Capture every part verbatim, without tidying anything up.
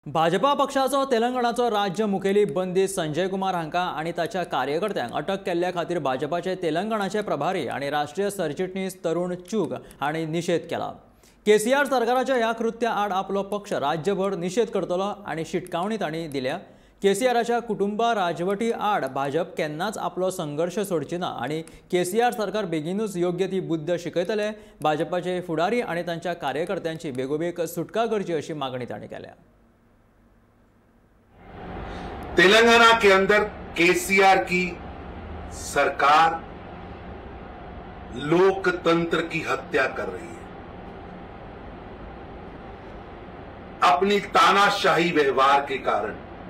भाजपा पक्षाचो तेलंगणाचो राज्य मुखेली बंदीस्त संजय कुमार हांका आनी ताच्या कार्यकर्त्यांक अटक केल्ल्या खातीर भाजपाचे तेलंगणाचे प्रभारी आनी राष्ट्रीय सरचिटणीस तरुण चूग हांणी निशेध केला। केसीआर सरकाराच्या ह्या कृत्या आड आपलो पक्ष राज्यभर निशेध करतलो आनी शिटकावणी तांणी दिल्या। केसीआराच्या कुटुंबा राजवटी आड भाजप केन्नाच आपलो संघर्श सोडची ना आनी केसीआर सरकार बेगीनूच योग्य ती बुद्ध शिकयतले। भाजपाचे फुडारी आनी तांच्या कार्यकर्त्यांची बेगोबेग सुटका करची अशी मागणी तांणी केल्या। तेलंगाना के अंदर केसीआर की सरकार लोकतंत्र की हत्या कर रही है। अपनी तानाशाही व्यवहार के कारण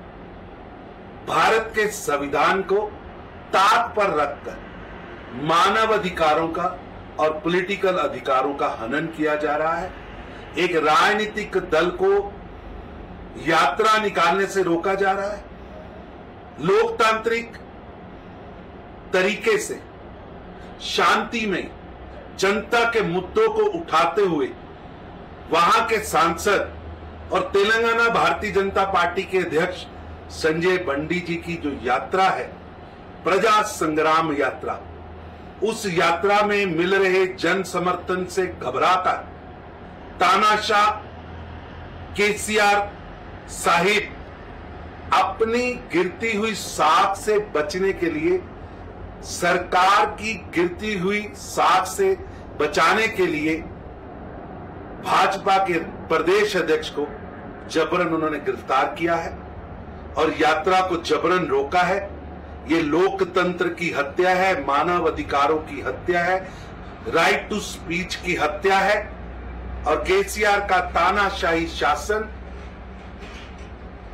भारत के संविधान को ताक पर रखकर मानव अधिकारों का और पॉलिटिकल अधिकारों का हनन किया जा रहा है। एक राजनीतिक दल को यात्रा निकालने से रोका जा रहा है। लोकतांत्रिक तरीके से शांति में जनता के मुद्दों को उठाते हुए वहां के सांसद और तेलंगाना भारतीय जनता पार्टी के अध्यक्ष संजय बंडी जी की जो यात्रा है, प्रजा संग्राम यात्रा, उस यात्रा में मिल रहे जन समर्थन से घबराकर तानाशाह केसीआर साहिब अपनी गिरती हुई साख से बचने के लिए, सरकार की गिरती हुई साख से बचाने के लिए भाजपा के प्रदेश अध्यक्ष को जबरन उन्होंने गिरफ्तार किया है और यात्रा को जबरन रोका है। ये लोकतंत्र की हत्या है, मानव अधिकारों की हत्या है, राइट टू स्पीच की हत्या है और केसीआर का तानाशाही शासन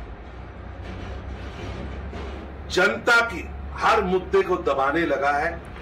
जनता की हर मुद्दे को दबाने लगा है।